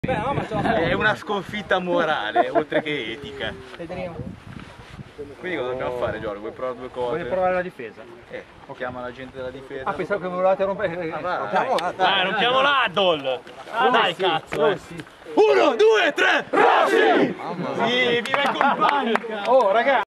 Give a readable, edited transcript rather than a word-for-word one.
Beh, no, ma è una sconfitta morale, oltre che etica. vedremo. Quindi cosa dobbiamo fare, Giorgio? Vuoi provare due cose? Voglio provare la difesa. Chiama la gente della difesa. Ah, pensavo che volevate rompere. Dai, rompiamo l'Adol! Dai, cazzo! 1, 2, 3, Rossi! Sì, viva il compagno! Oh, ragazzi!